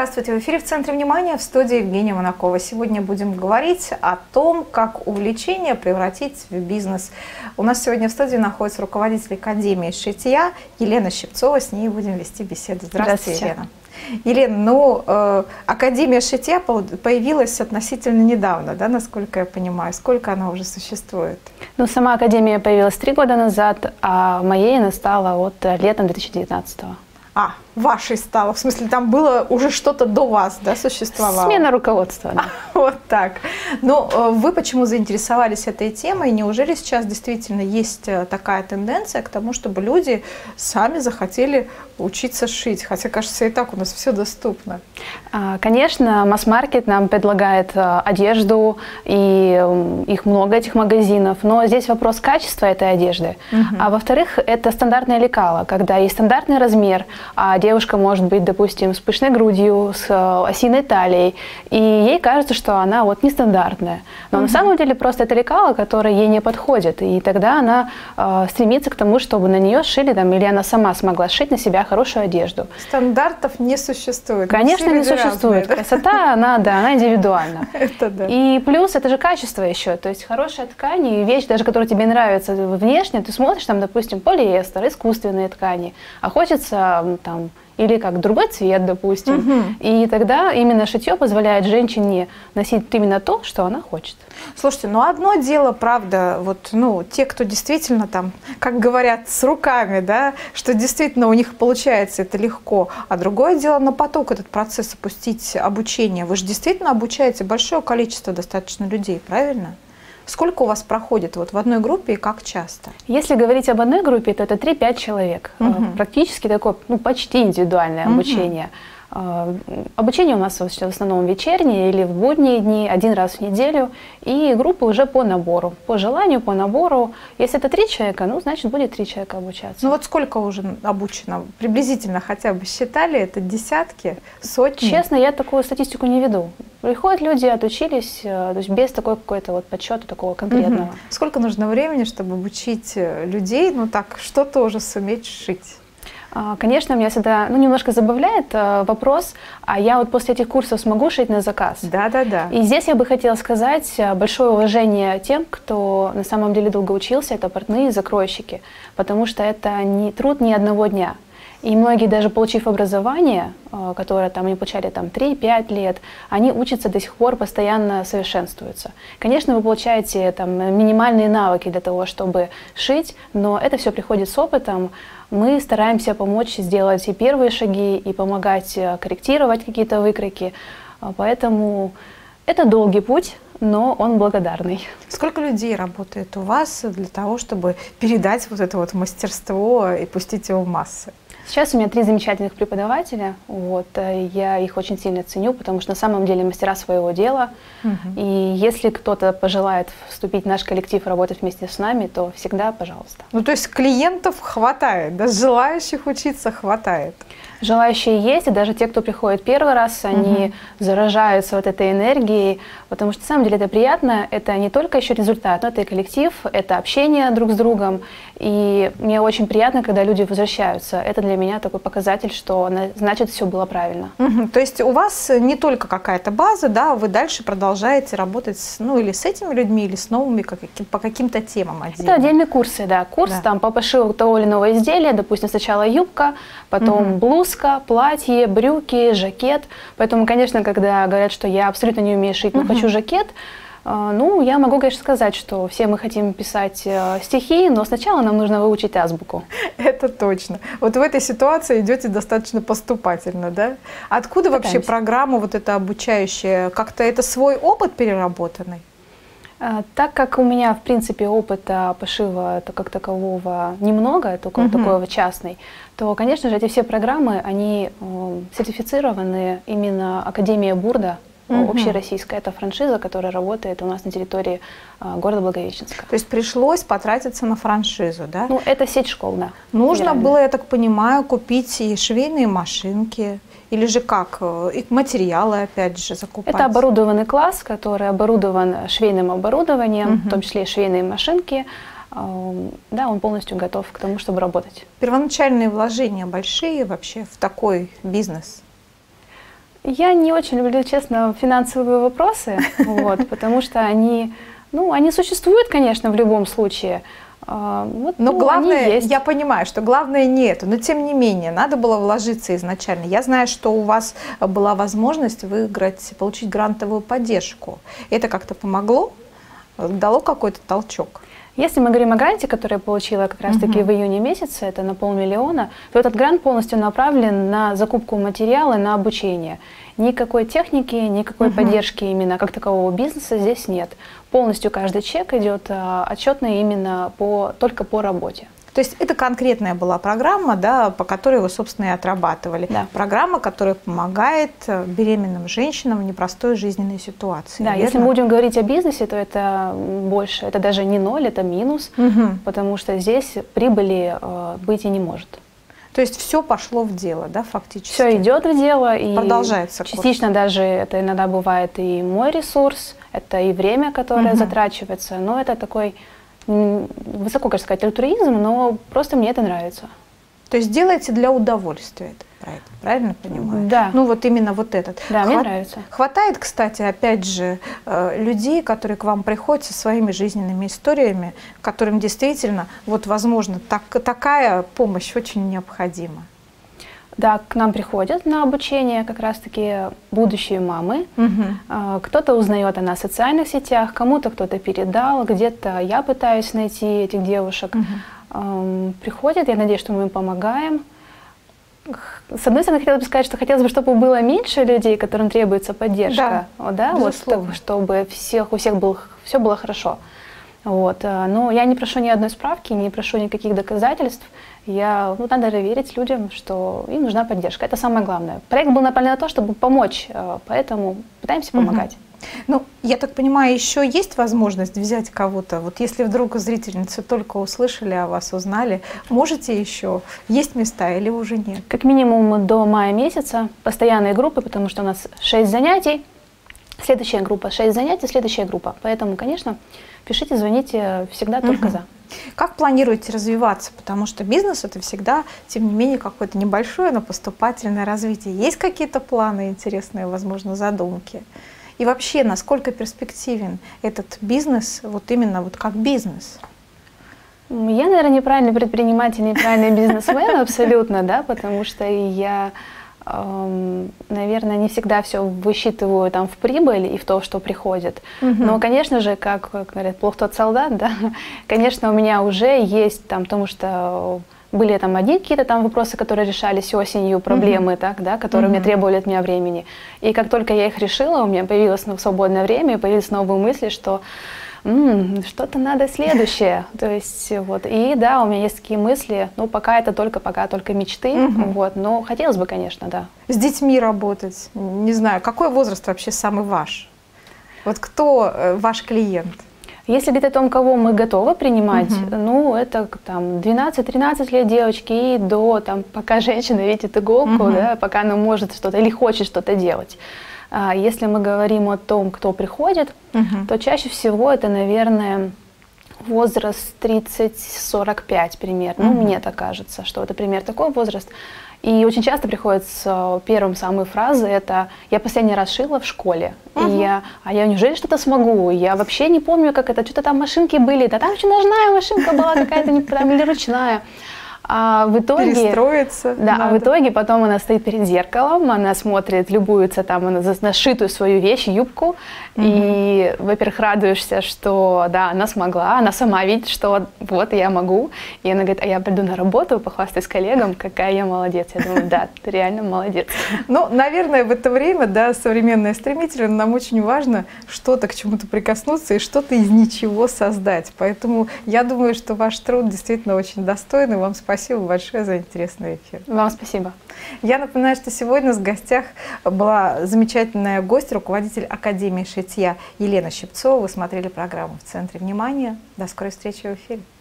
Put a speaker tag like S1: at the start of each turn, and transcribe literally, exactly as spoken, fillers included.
S1: Здравствуйте! В эфире «В центре внимания» в студии Евгения Монакова. Сегодня будем говорить о том, как увлечение превратить в бизнес. У нас сегодня в студии находится руководитель Академии шитья Елена Щипцова. С ней будем вести беседу. Здравствуйте,
S2: Здравствуйте.
S1: Елена. Елена, ну, э, Академия шитья появилась относительно недавно, да, насколько я понимаю. Сколько она уже существует?
S2: Ну, сама Академия появилась три года назад, а моей она стала вот летом две тысячи девятнадцатого.
S1: А, вашей стало. В смысле, там было уже что-то до вас, да, существовало?
S2: Смена руководства, да.
S1: Вот так. Но вы почему заинтересовались этой темой? Неужели сейчас действительно есть такая тенденция к тому, чтобы люди сами захотели учиться шить? Хотя, кажется, и так у нас все доступно.
S2: Конечно, масс-маркет нам предлагает одежду, и их много, этих магазинов. Но здесь вопрос качества этой одежды. Угу. А во-вторых, это стандартное лекало, когда есть стандартный размер, а девушка может быть, допустим, с пышной грудью, с осиной талией, и ей кажется, что она вот нестандартная. Но угу. на самом деле просто это лекало, которое ей не подходит, и тогда она э, стремится к тому, чтобы на нее сшили, там, или она сама смогла сшить на себя хорошую одежду.
S1: Стандартов не существует.
S2: Конечно, не существует.
S1: Разные, да?
S2: Красота, она, да, она индивидуальна.
S1: Это да.
S2: И плюс это же качество еще, то есть хорошая ткань и вещь, даже которая тебе нравится внешне, ты смотришь там, допустим, полиэстер, искусственные ткани, а хочется там или как другой цвет, допустим. Угу. И тогда именно шитье позволяет женщине носить именно то, что она хочет.
S1: Слушайте, ну одно дело, правда, вот, ну, те, кто действительно там, как говорят, с руками, да, что действительно у них получается это легко, а другое дело на поток этот процесс опустить обучение. Вы же действительно обучаете большое количество достаточно людей, правильно? Сколько у вас проходит вот в одной группе и как часто?
S2: Если говорить об одной группе, то это три-пять человек. Угу. Практически такое, ну, почти индивидуальное угу. обучение. Обучение у нас в основном вечернее или в будние дни, один раз в неделю. И группы уже по набору, по желанию, по набору. Если это три человека, ну, значит, будет три человека обучаться.
S1: Ну вот сколько уже обучено? Приблизительно хотя бы считали? Это десятки, сотни?
S2: Честно, я такую статистику не веду. Приходят люди, отучились, то есть без такой какой-то вот подсчета такого конкретного.
S1: Угу. Сколько нужно времени, чтобы обучить людей, ну так, что-то уже суметь шить?
S2: Конечно, меня всегда, ну, немножко забавляет э, вопрос, а я вот после этих курсов смогу шить на заказ?
S1: Да, да, да.
S2: И здесь я бы хотела сказать большое уважение тем, кто на самом деле долго учился, это портные и закройщики, потому что это не труд ни одного дня. И многие, даже получив образование, которое там они получали там три-пять лет, они учатся до сих пор, постоянно совершенствуются. Конечно, вы получаете там минимальные навыки для того, чтобы шить, но это все приходит с опытом. Мы стараемся помочь сделать и первые шаги, и помогать корректировать какие-то выкройки. Поэтому это долгий путь, но он благодарный.
S1: Сколько людей работает у вас для того, чтобы передать вот это вот мастерство и пустить его в массы?
S2: Сейчас у меня три замечательных преподавателя, вот, я их очень сильно ценю, потому что на самом деле мастера своего дела, угу. и если кто-то пожелает вступить в наш коллектив, работать вместе с нами, то всегда пожалуйста.
S1: Ну то есть клиентов хватает, да, желающих учиться хватает?
S2: Желающие есть, и даже те, кто приходит первый раз, они угу. заражаются вот этой энергией, потому что на самом деле это приятно, это не только еще результат, но это и коллектив, это общение друг с другом, и мне очень приятно, когда люди возвращаются. Это для меня такой показатель, что значит все было правильно.
S1: Угу. То есть у вас не только какая-то база, да, вы дальше продолжаете работать, с, ну или с этими людьми, или с новыми как, по каким-то темам отдельно?
S2: Это отдельные курсы, да, курс да. там по пошиву того или иного изделия, допустим, сначала юбка, потом угу. блуз, платье, брюки, жакет. Поэтому, конечно, когда говорят, что я абсолютно не умею шить, но uh-huh. хочу жакет, ну, я могу, конечно, сказать, что все мы хотим писать стихи, но сначала нам нужно выучить азбуку.
S1: Это точно. Вот в этой ситуации идете достаточно поступательно, да? Откуда Пытаемся. Вообще программа вот эта обучающая? Как-то это свой опыт переработанный?
S2: Так как у меня, в принципе, опыта пошива как такового немного, только uh-huh. такой частный, то, конечно же, эти все программы, они э, сертифицированы именно Академия Бурда, uh-huh. общероссийская. Это франшиза, которая работает у нас на территории э, города Благовещенска.
S1: То есть пришлось потратиться на франшизу, да?
S2: Ну, это сеть школ, да.
S1: Нужно было, я так понимаю, купить и швейные машинки, или же как? И материалы, опять же, закупать?
S2: Это оборудованный класс, который оборудован швейным оборудованием, uh-huh. в том числе и швейные машинки. Да, он полностью готов к тому, чтобы работать.
S1: Первоначальные вложения большие вообще в такой бизнес?
S2: Я не очень люблю, честно, финансовые вопросы, вот, потому что они, ну, они существуют, конечно, в любом случае. Вот,
S1: но
S2: ну,
S1: главное, я понимаю, что главное не это, но тем не менее, надо было вложиться изначально. Я знаю, что у вас была возможность выиграть, получить грантовую поддержку. Это как-то помогло? Дало какой-то толчок?
S2: Если мы говорим о гранте, который я получила как раз-таки uh-huh. в июне месяце, это на полмиллиона, то этот грант полностью направлен на закупку материала, на обучение. Никакой техники, никакой uh-huh. поддержки именно как такового бизнеса здесь нет. Полностью каждый чек идет а, отчетный именно по, только по работе.
S1: То есть это конкретная была программа, да, по которой вы, собственно, и отрабатывали.
S2: Да.
S1: Программа, которая помогает беременным женщинам в непростой жизненной ситуации.
S2: Да,
S1: верно?
S2: Если мы будем говорить о бизнесе, то это больше, это даже не ноль, это минус, угу. потому что здесь прибыли э, быть и не может.
S1: То есть все пошло в дело, да, фактически?
S2: Все идет в дело. И
S1: продолжается
S2: частично курс. Даже это иногда бывает и мой ресурс, это и время, которое угу. затрачивается, но это такой... высоко, конечно, сказать, альтруизм, но просто мне это нравится.
S1: То есть делаете для удовольствия, это правильно понимаю?
S2: Да.
S1: Ну вот именно вот этот.
S2: Да, Хват... мне нравится.
S1: Хватает, кстати, опять же, людей, которые к вам приходят со своими жизненными историями, которым действительно, вот, возможно, так, такая помощь очень необходима.
S2: Да, к нам приходят на обучение как раз-таки будущие мамы. Угу. Кто-то узнает о нас в социальных сетях, кому-то кто-то передал, где-то я пытаюсь найти этих девушек. Угу. Приходят, я надеюсь, что мы им помогаем. С одной стороны, хотелось бы сказать, что хотелось бы, чтобы было меньше людей, которым требуется поддержка,
S1: да,
S2: да, вот, так, чтобы всех, у всех было, все было хорошо. Вот. Но я не прошу ни одной справки, не прошу никаких доказательств. Я, ну, надо верить людям, что им нужна поддержка. Это самое главное. Проект был направлен на то, чтобы помочь, поэтому пытаемся помогать.
S1: Угу. Ну, я так понимаю, еще есть возможность взять кого-то? Вот если вдруг зрительницы только услышали о вас, узнали, можете еще? Есть места или уже нет?
S2: Как минимум до мая месяца постоянные группы, потому что у нас шесть занятий. Следующая группа, шесть занятий, следующая группа. Поэтому, конечно, пишите, звоните, всегда только угу. за.
S1: Как планируете развиваться? Потому что бизнес – это всегда, тем не менее, какое-то небольшое, но поступательное развитие. Есть какие-то планы интересные, возможно, задумки? И вообще, насколько перспективен этот бизнес, вот именно вот как бизнес?
S2: Я, наверное, неправильный предприниматель, неправильный бизнесмен абсолютно, да, потому что я... наверное, не всегда все высчитываю там в прибыль и в то, что приходит. Uh-huh. Но, конечно же, как говорят, плох тот солдат, да, конечно, у меня уже есть там, потому что были там одни какие-то там вопросы, которые решались осенью, проблемы, uh-huh. так, да, которые uh-huh. мне требовали от меня времени. И как только я их решила, у меня появилось свободное время, и появились новые мысли, что что-то надо следующее, то есть вот, и да, у меня есть такие мысли, ну, пока это только, пока только мечты, угу. вот, но хотелось бы, конечно, да.
S1: С детьми работать, не знаю, какой возраст вообще самый ваш? Вот кто ваш клиент?
S2: Если говорить о том, кого мы готовы принимать, угу. ну, это там двенадцать-тринадцать лет девочки и до, там, пока женщина видит иголку, угу. да, пока она может что-то или хочет что-то делать. Если мы говорим о том, кто приходит, uh-huh. то чаще всего это, наверное, возраст тридцать сорок пять примерно. Uh-huh. Ну, мне так кажется, что это пример такой возраст. И очень часто приходит с первым самой фразы, это «я последний раз шила в школе». Uh-huh. И я, а я неужели что-то смогу? Я вообще не помню, как это, что-то там машинки были, да там еще ножная машинка была какая-то, или ручная. А в итоге,
S1: перестроиться.
S2: Да,
S1: надо.
S2: А в итоге потом она стоит перед зеркалом, она смотрит, любуется там она за нашитую свою вещь, юбку, mm-hmm. и, во-первых, радуешься, что да, она смогла, она сама видит, что вот я могу, и она говорит, а я приду на работу, похвастаюсь коллегам, какая я молодец. Я думаю, да, ты реально молодец.
S1: Ну, наверное, в это время, да, современное стремительно, нам очень важно что-то к чему-то прикоснуться и что-то из ничего создать. Поэтому я думаю, что ваш труд действительно очень достойный. Вам спасибо. Спасибо большое за интересный эфир.
S2: Вам спасибо.
S1: Я напоминаю, что сегодня в гостях была замечательная гость, руководитель Академии шитья Елена Щипцова. Вы смотрели программу «В центре внимания». До скорой встречи в эфире.